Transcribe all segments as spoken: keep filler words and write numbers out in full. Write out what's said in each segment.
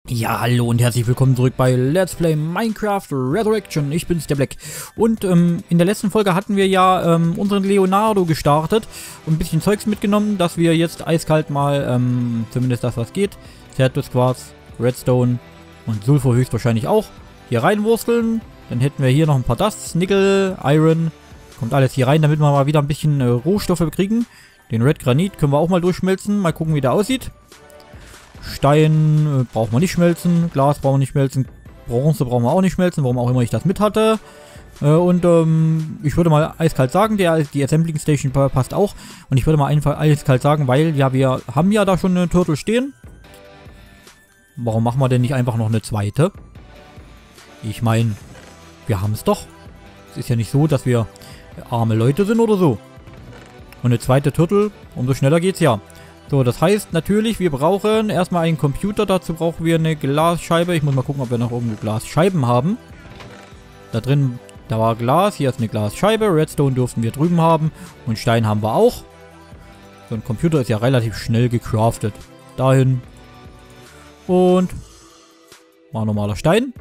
Ja, hallo und herzlich willkommen zurück bei Let's Play Minecraft Resurrection. Ich bin's, der Black. Und ähm, in der letzten Folge hatten wir ja ähm, unseren Leonardo gestartet und ein bisschen Zeugs mitgenommen, dass wir jetzt eiskalt mal, ähm, zumindest das was geht, Certus Quarz, Redstone und Sulfur höchstwahrscheinlich auch, hier reinwursteln. Dann hätten wir hier noch ein paar Dusts, Nickel, Iron, kommt alles hier rein, damit wir mal wieder ein bisschen äh, Rohstoffe kriegen. Den Red Granit können wir auch mal durchschmelzen, mal gucken wie der aussieht. Stein äh, brauchen wir nicht schmelzen, Glas brauchen wir nicht schmelzen, Bronze brauchen wir auch nicht schmelzen, warum auch immer ich das mit hatte. Äh, und ähm, ich würde mal eiskalt sagen, der, die Assembling Station passt auch. Und ich würde mal einfach eiskalt sagen, weil ja wir haben ja da schon eine Turtle stehen. Warum machen wir denn nicht einfach noch eine zweite? Ich meine, wir haben es doch. Es ist ja nicht so, dass wir arme Leute sind oder so. Und eine zweite Turtle, umso schneller geht's ja. So, das heißt natürlich, wir brauchen erstmal einen Computer. Dazu brauchen wir eine Glasscheibe. Ich muss mal gucken, ob wir noch irgendwo Glasscheiben haben. Da drin, da war Glas. Hier ist eine Glasscheibe. Redstone durften wir drüben haben. Und Stein haben wir auch. So ein Computer ist ja relativ schnell gecraftet. Dahin. Und mal normaler Stein.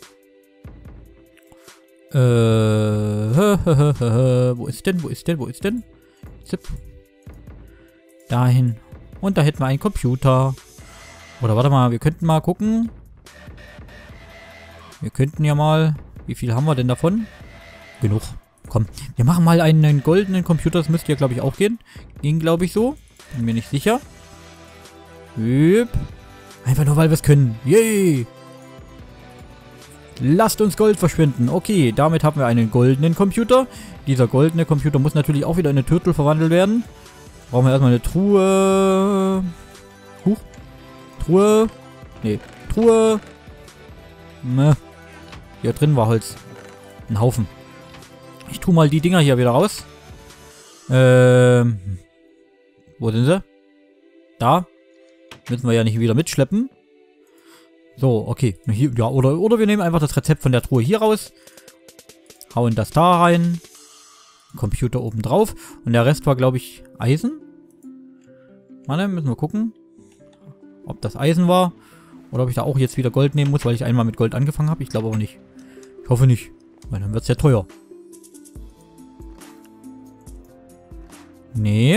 Äh, wo ist denn, wo ist denn, wo ist denn? Zip. Dahin. Und da hätten wir einen Computer. Oder warte mal, wir könnten mal gucken. Wir könnten ja mal... Wie viel haben wir denn davon? Genug. Komm, wir machen mal einen goldenen Computer. Das müsste ja, glaube ich, auch gehen. Ging, glaube ich, so. Bin mir nicht sicher. Hüp. Einfach nur, weil wir es können. Yay! Lasst uns Gold verschwinden. Okay, damit haben wir einen goldenen Computer. Dieser goldene Computer muss natürlich auch wieder in eine Turtle verwandelt werden. Brauchen wir erstmal eine Truhe. Huch. Truhe. Nee. Truhe. Ne. Hier drin war Holz. Ein Haufen. Ich tue mal die Dinger hier wieder raus. Ähm. Wo sind sie? Da. Müssen wir ja nicht wieder mitschleppen. So, okay. Hier, ja, oder, oder wir nehmen einfach das Rezept von der Truhe hier raus. Hauen das da rein. Computer oben drauf. Und der Rest war, glaube ich, Eisen. Warte, müssen wir gucken, ob das Eisen war. Oder ob ich da auch jetzt wieder Gold nehmen muss, weil ich einmal mit Gold angefangen habe. Ich glaube aber nicht. Ich hoffe nicht. Weil dann wird es ja teuer. Nee.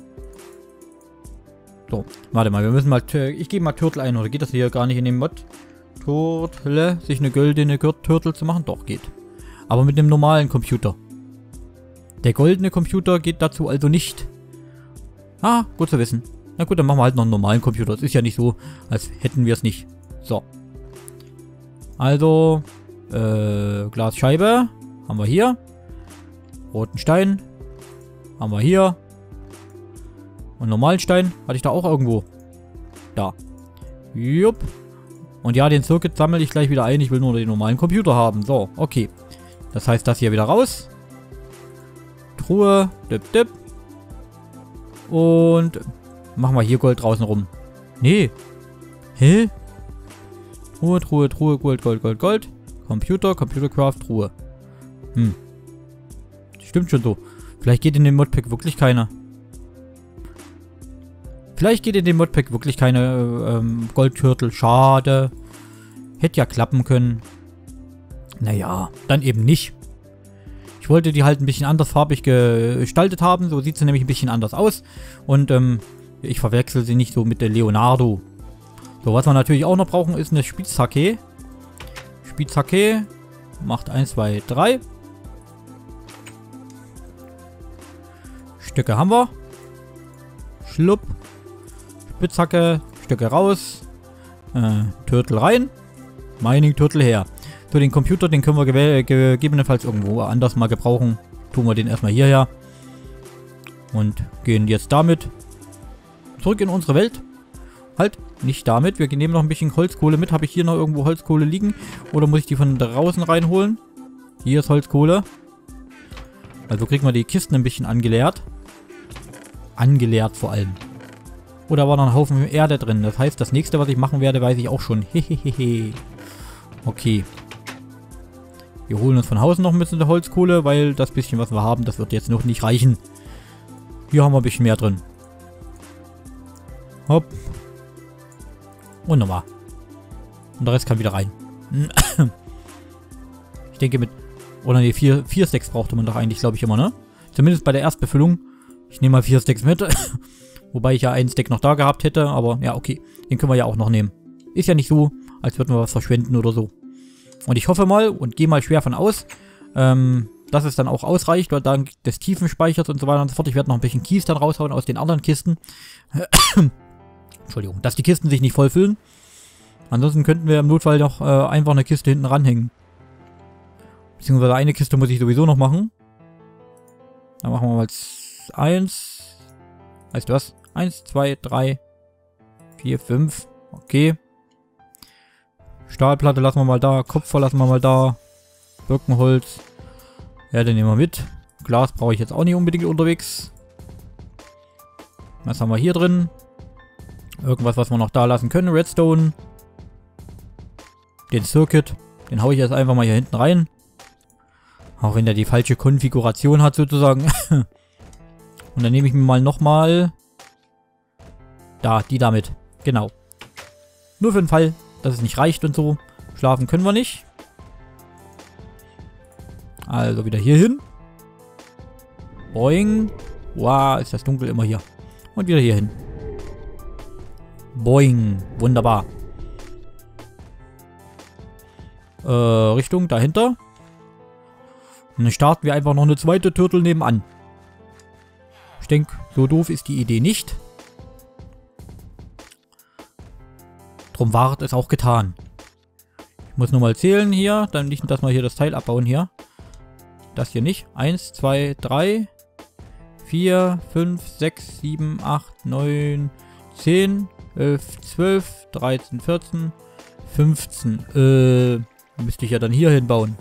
So, warte mal. Wir müssen mal... Ich gebe mal Turtle ein. Oder geht das hier gar nicht in dem Mod? Turtle. Sich eine goldene Turtle zu machen? Doch, geht. Aber mit einem normalen Computer. Der goldene Computer geht dazu also nicht. Ah, gut zu wissen. Na gut, dann machen wir halt noch einen normalen Computer. Es ist ja nicht so, als hätten wir es nicht. So. Also, äh, Glasscheibe haben wir hier. Roten Stein haben wir hier. Und normalen Stein hatte ich da auch irgendwo. Da. Jupp. Und ja, den Circuit sammle ich gleich wieder ein. Ich will nur den normalen Computer haben. So, okay. Das heißt, das hier wieder raus. Truhe. Dip, dip. Und machen wir hier Gold draußen rum. Nee. Hä? Truhe, Truhe, Truhe, Gold, Gold, Gold, Gold. Computer, Computercraft, Truhe. Hm. Stimmt schon so. Vielleicht geht in dem Modpack wirklich keine. Vielleicht geht in dem Modpack wirklich keine ähm, Goldgürtel. Schade. Hätte ja klappen können. Naja, dann eben nicht. Ich wollte die halt ein bisschen andersfarbig gestaltet haben. So sieht sie nämlich ein bisschen anders aus. Und ähm, ich verwechsel sie nicht so mit der Leonardo. So, was wir natürlich auch noch brauchen, ist eine Spitzhacke. Spitzhacke macht eins, zwei, drei. Stücke haben wir. Schlupp. Spitzhacke. Stücke raus. Äh, Turtle rein. Mining Turtle her. So, den Computer, den können wir ge gegebenenfalls irgendwo anders mal gebrauchen. Tun wir den erstmal hierher. Und gehen jetzt damit zurück in unsere Welt. Halt, nicht damit. Wir nehmen noch ein bisschen Holzkohle mit. Habe ich hier noch irgendwo Holzkohle liegen? Oder muss ich die von draußen reinholen? Hier ist Holzkohle. Also kriegen wir die Kisten ein bisschen angeleert. Angeleert vor allem. Oder war noch ein Haufen Erde drin. Das heißt, das nächste, was ich machen werde, weiß ich auch schon. Hehehe. Okay. Wir holen uns von Hause noch ein bisschen Holzkohle, weil das bisschen, was wir haben, das wird jetzt noch nicht reichen. Hier haben wir ein bisschen mehr drin. Hopp. Und nochmal. Und der Rest kann wieder rein. Ich denke mit... Oder ne, vier, vier Stacks brauchte man doch eigentlich, glaube ich, immer, ne? Zumindest bei der Erstbefüllung. Ich nehme mal vier Stacks mit. Wobei ich ja einen Stack noch da gehabt hätte. Aber ja, okay. Den können wir ja auch noch nehmen. Ist ja nicht so, als würden wir was verschwenden oder so. Und ich hoffe mal und gehe mal schwer von aus, ähm, dass es dann auch ausreicht, weil dank des Tiefenspeichers und so weiter und so fort. Ich werde noch ein bisschen Kies dann raushauen aus den anderen Kisten. Entschuldigung, dass die Kisten sich nicht vollfüllen. Ansonsten könnten wir im Notfall noch äh, einfach eine Kiste hinten ranhängen. Beziehungsweise eine Kiste muss ich sowieso noch machen. Dann machen wir mal eins. Weißt du was? eins, zwei, drei, vier, fünf. Okay. Stahlplatte lassen wir mal da. Kupfer lassen wir mal da. Birkenholz. Ja, den nehmen wir mit. Glas brauche ich jetzt auch nicht unbedingt unterwegs. Was haben wir hier drin? Irgendwas, was wir noch da lassen können. Redstone. Den Circuit. Den haue ich jetzt einfach mal hier hinten rein. Auch wenn der die falsche Konfiguration hat sozusagen. Und dann nehme ich mir mal nochmal... Da, die damit. Genau. Nur für den Fall, dass es nicht reicht und so. Schlafen können wir nicht. Also wieder hier hin. Boing. Wow, ist das dunkel immer hier. Und wieder hier hin. Boing. Wunderbar. Äh, Richtung dahinter. Und dann starten wir einfach noch eine zweite Turtle nebenan. Ich denke, so doof ist die Idee nicht. Drum war es auch getan. Ich muss nur mal zählen hier. Dann nicht, dass wir hier das Teil abbauen hier. Das hier nicht. eins, zwei, drei, vier, fünf, sechs, sieben, acht, neun, zehn, elf, zwölf, dreizehn, vierzehn, fünfzehn. Äh, müsste ich ja dann hier hinbauen.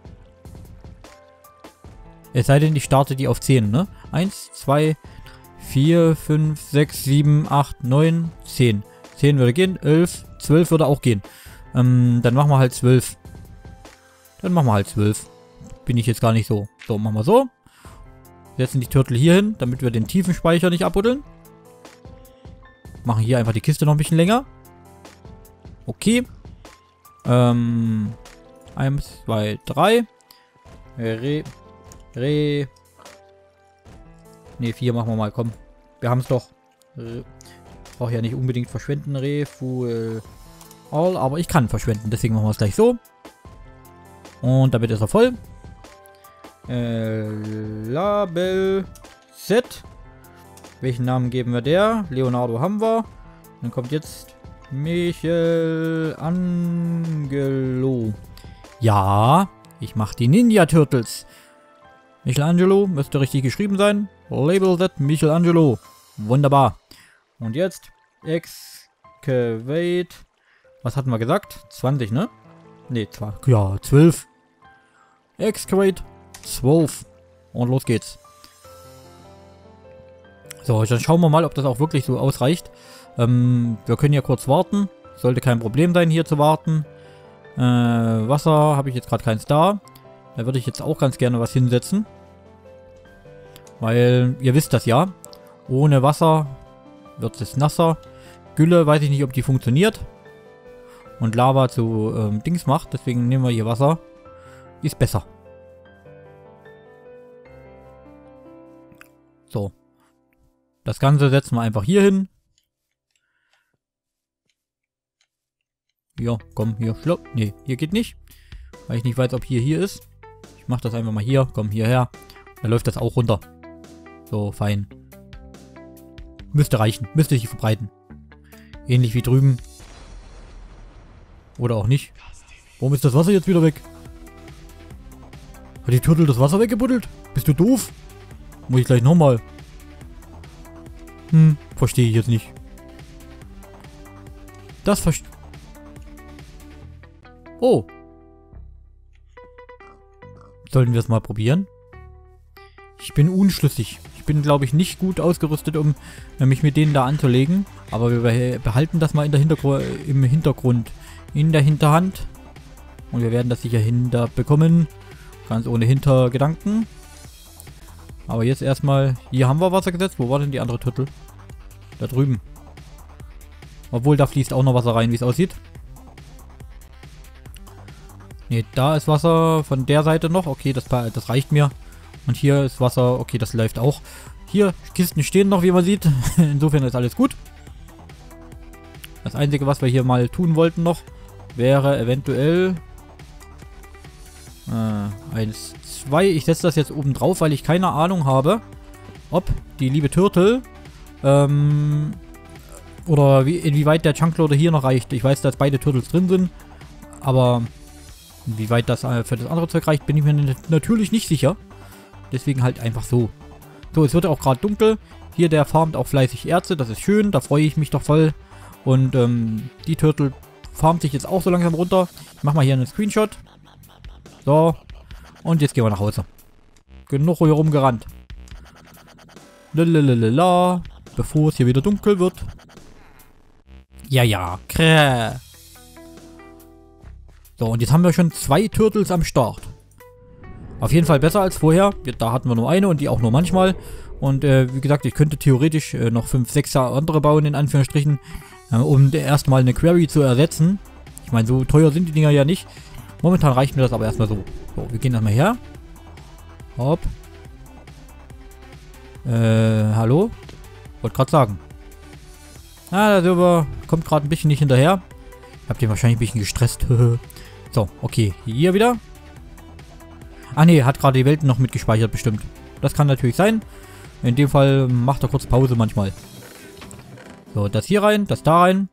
Es sei denn, ich starte die auf zehn, ne? eins, zwei, vier, fünf, sechs, sieben, acht, neun, zehn. zehn würde gehen, elf, zwölf würde auch gehen. Ähm, dann machen wir halt zwölf. Dann machen wir halt zwölf. Bin ich jetzt gar nicht so. So, machen wir so. Setzen die Turtle hier hin, damit wir den Tiefenspeicher nicht abbuddeln. Machen hier einfach die Kiste noch ein bisschen länger. Okay. Ähm, eins, zwei, drei. Re... Re... Ne, vier machen wir mal, komm. Wir haben es doch. Brauche ja nicht unbedingt verschwenden. Refuel all, aber ich kann verschwenden. Deswegen machen wir es gleich so. Und damit ist er voll. Äh, Label Set. Welchen Namen geben wir der? Leonardo haben wir. Dann kommt jetzt Michelangelo. Ja, ich mache die Ninja Turtles. Michelangelo müsste richtig geschrieben sein. Label Set Michelangelo. Wunderbar. Und jetzt Excavate. Was hatten wir gesagt? zwanzig, ne? Ne, zwar. Ja, zwölf. Excavate zwölf. Und los geht's. So, dann schauen wir mal, ob das auch wirklich so ausreicht. Ähm, wir können ja kurz warten. Sollte kein Problem sein, hier zu warten. Äh, Wasser habe ich jetzt gerade keins da. Da würde ich jetzt auch ganz gerne was hinsetzen. Weil, ihr wisst das ja. Ohne Wasser wird es nasser. Gülle, weiß ich nicht, ob die funktioniert. Und Lava zu ähm, Dings macht. Deswegen nehmen wir hier Wasser. Ist besser. So. Das Ganze setzen wir einfach hier hin. Ja, komm, hier, schlopp. Ne, hier geht nicht. Weil ich nicht weiß, ob hier hier ist. Ich mache das einfach mal hier. Komm, hierher. Da läuft das auch runter. So, fein. Müsste reichen. Müsste sich verbreiten. Ähnlich wie drüben. Oder auch nicht. Warum ist das Wasser jetzt wieder weg? Hat die Turtle das Wasser weggebuddelt? Bist du doof? Muss ich gleich nochmal. Hm, verstehe ich jetzt nicht. Das verstehe... Oh. Sollten wir es mal probieren? Ich bin unschlüssig. Ich bin, glaube ich, nicht gut ausgerüstet, um mich mit denen da anzulegen. Aber wir behalten das mal in der Hintergru im Hintergrund. In der Hinterhand. Und wir werden das sicher hinterbekommen. Ganz ohne Hintergedanken. Aber jetzt erstmal... Hier haben wir Wasser gesetzt. Wo war denn die andere Turtle? Da drüben. Obwohl, da fließt auch noch Wasser rein, wie es aussieht. Ne, da ist Wasser von der Seite noch. Okay, das, das reicht mir. Und hier ist Wasser. Okay, das läuft auch. Hier, Kisten stehen noch, wie man sieht. Insofern ist alles gut. Das Einzige, was wir hier mal tun wollten noch, wäre eventuell äh, eins, zwei. Ich setze das jetzt oben drauf, weil ich keine Ahnung habe, ob die liebe Turtle ähm, oder wie, inwieweit der Chunkloader hier noch reicht. Ich weiß, dass beide Turtles drin sind, aber inwieweit das äh, für das andere Zeug reicht, bin ich mir natürlich nicht sicher. Deswegen halt einfach so. So, es wird auch gerade dunkel. Hier, der farmt auch fleißig Erze. Das ist schön. Da freue ich mich doch voll. Und ähm, die Turtle farmt sich jetzt auch so langsam runter. Ich mache mal hier einen Screenshot. So. Und jetzt gehen wir nach Hause. Genug hier rumgerannt. Lalalala. Bevor es hier wieder dunkel wird. Ja, ja. Kräh. So, und jetzt haben wir schon zwei Turtles am Start. Auf jeden Fall besser als vorher. Da hatten wir nur eine und die auch nur manchmal. Und äh, wie gesagt, ich könnte theoretisch äh, noch fünf, sechs andere bauen, in Anführungsstrichen, äh, um erstmal eine Query zu ersetzen. Ich meine, so teuer sind die Dinger ja nicht. Momentan reicht mir das aber erstmal so. So, wir gehen erstmal her. Hopp. Äh, hallo? Wollte gerade sagen. Ah, der Silber kommt gerade ein bisschen nicht hinterher. Habt ihr wahrscheinlich ein bisschen gestresst. So, okay. Hier wieder. Ah ne, hat gerade die Welten noch mitgespeichert bestimmt. Das kann natürlich sein. In dem Fall macht er kurz Pause manchmal. So, das hier rein, das da rein.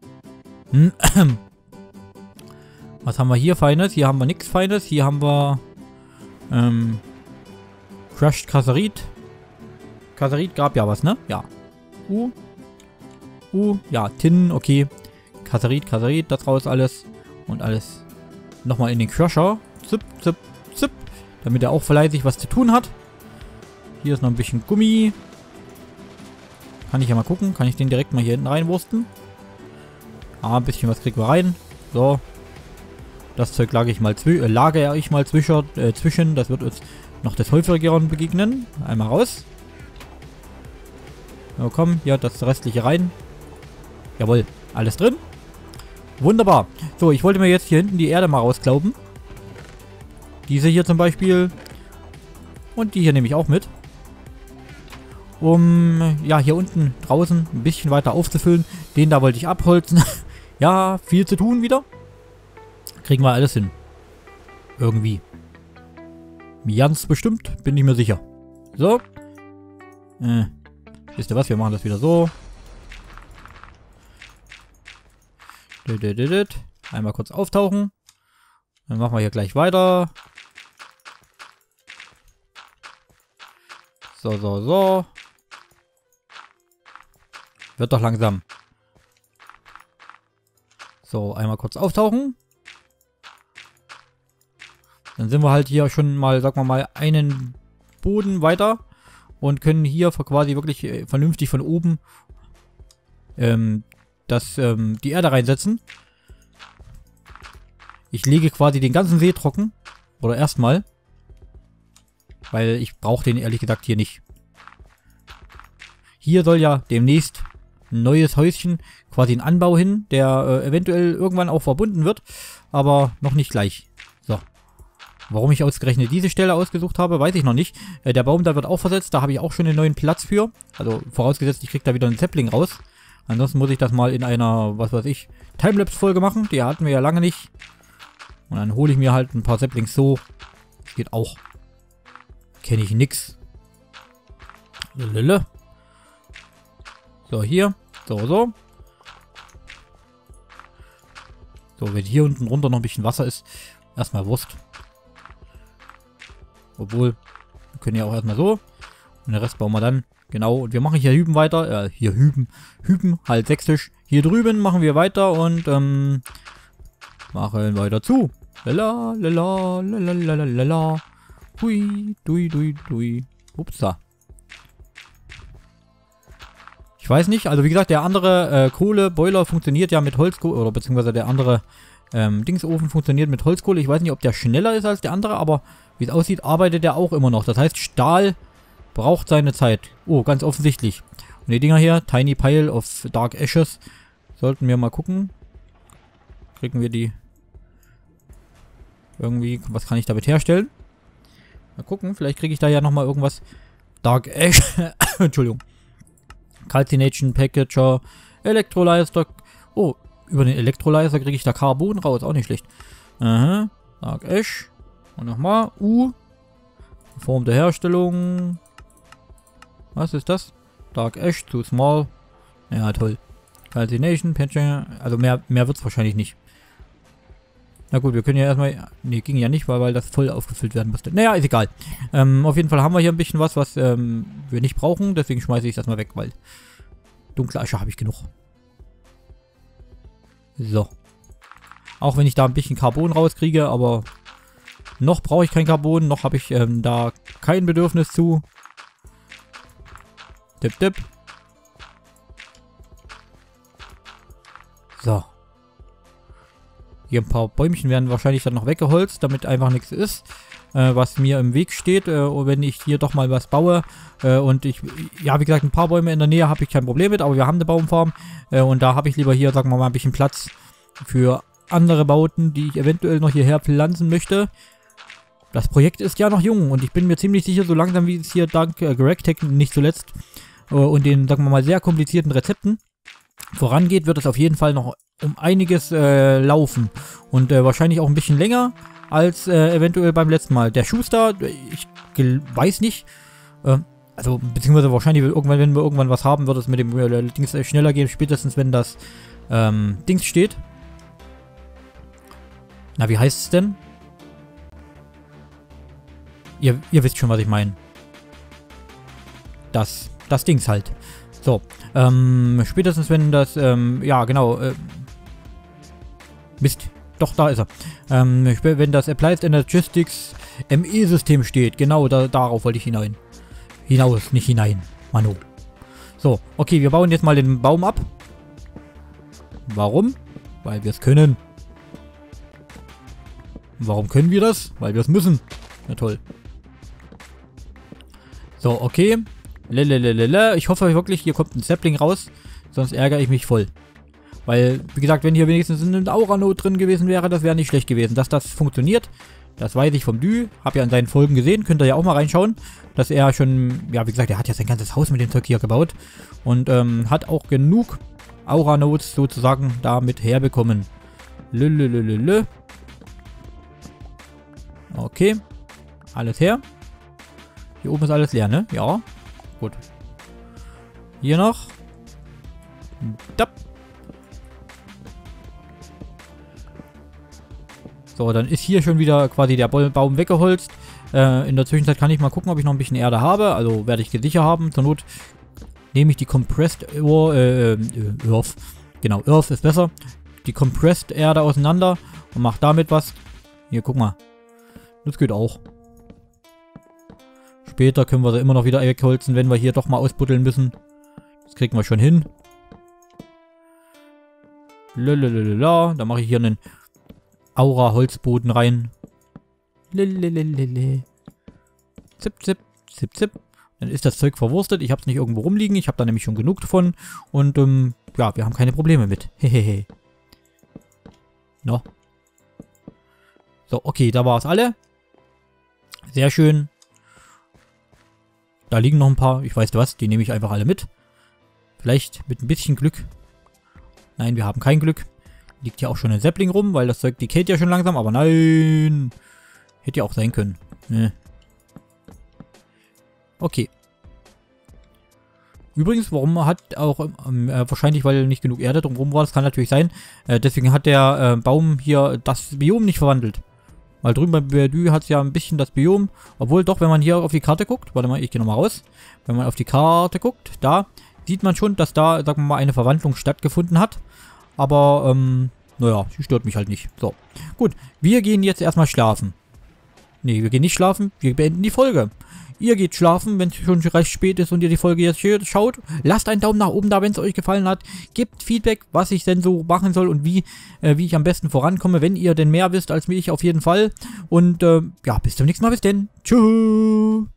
Was haben wir hier Feines? Hier haben wir nichts Feines. Hier haben wir ähm, Crushed Kasserit. Kasserit gab ja was, ne? Ja. Uh. Uh, ja, Tin, okay. Kasserit, Kasserit, das raus alles. Und alles nochmal in den Crusher. Zip, zip, zip. Damit er auch fleißig was zu tun hat. Hier ist noch ein bisschen Gummi. Kann ich ja mal gucken. Kann ich den direkt mal hier hinten reinwursten? Ah, ein bisschen was kriegen wir rein. So. Das Zeug lage ich mal, äh, lagere ich mal zwischen, äh, zwischen. Das wird uns noch des häufigeren begegnen. Einmal raus. So, komm. Ja, das restliche rein. Jawohl. Alles drin. Wunderbar. So, ich wollte mir jetzt hier hinten die Erde mal rausklauben. Diese hier zum Beispiel. Und die hier nehme ich auch mit. Um, ja, hier unten draußen ein bisschen weiter aufzufüllen. Den da wollte ich abholzen. Ja, viel zu tun wieder. Kriegen wir alles hin. Irgendwie. Ganz bestimmt, bin ich mir sicher. So. Äh, wisst ihr was, wir machen das wieder so. Einmal kurz auftauchen. Dann machen wir hier gleich weiter. So, so, so. Wird doch langsam. So, einmal kurz auftauchen. Dann sind wir halt hier schon mal, sagen wir mal, einen Boden weiter. Und können hier quasi wirklich äh, vernünftig von oben ähm, das, ähm, die Erde reinsetzen. Ich lege quasi den ganzen See trocken. Oder erstmal. Weil ich brauche den ehrlich gesagt hier nicht. Hier soll ja demnächst ein neues Häuschen, quasi ein Anbau hin, der äh, eventuell irgendwann auch verbunden wird. Aber noch nicht gleich. So. Warum ich ausgerechnet diese Stelle ausgesucht habe, weiß ich noch nicht. Äh, der Baum da wird auch versetzt. Da habe ich auch schon einen neuen Platz für. Also vorausgesetzt, ich kriege da wieder einen Sapling raus. Ansonsten muss ich das mal in einer, was weiß ich, Timelapse-Folge machen. Die hatten wir ja lange nicht. Und dann hole ich mir halt ein paar Saplings so. Das geht auch. Kenne ich nix. Lille. So, hier. So, so. So, wenn hier unten drunter noch ein bisschen Wasser ist, erstmal Wurst. Obwohl, wir können ja auch erstmal so. Und den Rest bauen wir dann. Genau, und wir machen hier Hüben weiter. Äh, hier Hüben. Hüben, halt sächsisch. Hier drüben machen wir weiter und, ähm, machen weiter zu. Lala, lala, lala, lala, lala. Hui, dui, dui, dui. Upsa. Ich weiß nicht, also wie gesagt, der andere äh, Kohleboiler funktioniert ja mit Holzkohle, oder beziehungsweise der andere ähm, Dingsofen funktioniert mit Holzkohle. Ich weiß nicht, ob der schneller ist als der andere, aber wie es aussieht, arbeitet der auch immer noch. Das heißt, Stahl braucht seine Zeit. Oh, ganz offensichtlich. Und die Dinger hier, Tiny Pile of Dark Ashes, sollten wir mal gucken. Kriegen wir die... Irgendwie, was kann ich damit herstellen? Mal gucken, vielleicht kriege ich da ja nochmal irgendwas. Dark Ash. Entschuldigung. Calcination Packager. Electrolyzer. Oh, über den Electrolyzer kriege ich da Carbon raus. Auch nicht schlecht. Aha. Dark Ash. Und nochmal. U. Form der Herstellung. Was ist das? Dark Ash, too small. Ja, toll. Calcination Packager. Also mehr, mehr wird es wahrscheinlich nicht. Na gut, wir können ja erstmal... Ne, ging ja nicht, weil, weil das voll aufgefüllt werden musste. Naja, ist egal. Ähm, auf jeden Fall haben wir hier ein bisschen was, was ähm, wir nicht brauchen. Deswegen schmeiße ich das mal weg, weil... Dunkle Asche habe ich genug. So. Auch wenn ich da ein bisschen Carbon rauskriege, aber... Noch brauche ich kein Carbon, noch habe ich ähm, da kein Bedürfnis zu. Dip, dip. So. Hier ein paar Bäumchen werden wahrscheinlich dann noch weggeholzt, damit einfach nichts ist, äh, was mir im Weg steht. Äh, wenn ich hier doch mal was baue äh, und ich, ja wie gesagt, ein paar Bäume in der Nähe habe ich kein Problem mit, aber wir haben eine Baumfarm äh, und da habe ich lieber hier, sagen wir mal, ein bisschen Platz für andere Bauten, die ich eventuell noch hierher pflanzen möchte. Das Projekt ist ja noch jung und ich bin mir ziemlich sicher, so langsam wie es hier dank äh, GregTech nicht zuletzt äh, und den, sagen wir mal, sehr komplizierten Rezepten vorangeht, wird es auf jeden Fall noch um einiges äh, laufen. Und äh, wahrscheinlich auch ein bisschen länger als äh, eventuell beim letzten Mal. Der Schuster, ich weiß nicht, äh, also beziehungsweise wahrscheinlich irgendwann, wenn wir irgendwann was haben, wird es mit dem äh, Dings schneller gehen, spätestens wenn das ähm, Dings steht. Na, wie heißt es denn? Ihr, ihr wisst schon, was ich meine. Das, das Dings halt. So, ähm, spätestens wenn das, ähm, ja genau, äh, Mist, doch, da ist er. Ähm, wenn das Applied Energistics M E-System steht, genau, da, darauf wollte ich hinein. Hinaus, nicht hinein, Mano. So, okay, wir bauen jetzt mal den Baum ab. Warum? Weil wir es können. Warum können wir das? Weil wir es müssen. Na toll. So, okay. Lelelelele. Ich hoffe wirklich, hier kommt ein Sapling raus. Sonst ärgere ich mich voll. Weil, wie gesagt, wenn hier wenigstens eine Aura-Note drin gewesen wäre, das wäre nicht schlecht gewesen. Dass das funktioniert, das weiß ich vom Dü. Hab ja an seinen Folgen gesehen. Könnt ihr ja auch mal reinschauen. Dass er schon, ja, wie gesagt, er hat ja sein ganzes Haus mit dem Zeug hier gebaut. Und ähm, hat auch genug Aura-Notes sozusagen damit herbekommen. Lülülülülü. Okay. Alles her. Hier oben ist alles leer, ne? Ja. Gut. Hier noch. Da. So, dann ist hier schon wieder quasi der Baum weggeholzt. Äh, in der Zwischenzeit kann ich mal gucken, ob ich noch ein bisschen Erde habe. Also werde ich sicher haben. Zur Not nehme ich die Compressed Earth, äh, Earth. Genau, Earth ist besser. Die Compressed Erde auseinander und mache damit was. Hier, guck mal. Das geht auch. Später können wir sie immer noch wieder wegholzen, wenn wir hier doch mal ausbuddeln müssen. Das kriegen wir schon hin. Lalalala. Da mache ich hier einen Aura-Holzboden rein. Lalalala. Zip, zip, zip, zip. Dann ist das Zeug verwurstet. Ich habe es nicht irgendwo rumliegen. Ich habe da nämlich schon genug davon. Und ähm, ja, wir haben keine Probleme mit. Hehehe. No. So, okay, da war es alle. Sehr schön. Da liegen noch ein paar. Ich weiß was, die nehme ich einfach alle mit. Vielleicht mit ein bisschen Glück. Nein, wir haben kein Glück. Liegt ja auch schon ein Sapling rum, weil das Zeug decayt ja schon langsam. Aber nein. Hätte ja auch sein können. Ne. Okay. Übrigens, warum hat auch, ähm, äh, wahrscheinlich weil nicht genug Erde drumherum war, das kann natürlich sein. Äh, deswegen hat der äh, Baum hier das Biom nicht verwandelt. Weil drüben bei Verdü hat es ja ein bisschen das Biom. Obwohl doch, wenn man hier auf die Karte guckt, warte mal, ich gehe nochmal raus. Wenn man auf die Karte guckt, da sieht man schon, dass da, sagen wir mal, eine Verwandlung stattgefunden hat. Aber, ähm, naja, sie stört mich halt nicht. So, gut, wir gehen jetzt erstmal schlafen. Ne, wir gehen nicht schlafen, wir beenden die Folge. Ihr geht schlafen, wenn es schon recht spät ist und ihr die Folge jetzt hier schaut. Lasst einen Daumen nach oben da, wenn es euch gefallen hat. Gebt Feedback, was ich denn so machen soll und wie, äh, wie ich am besten vorankomme, wenn ihr denn mehr wisst als ich auf jeden Fall. Und äh, ja, bis zum nächsten Mal. Bis denn. Tschüss.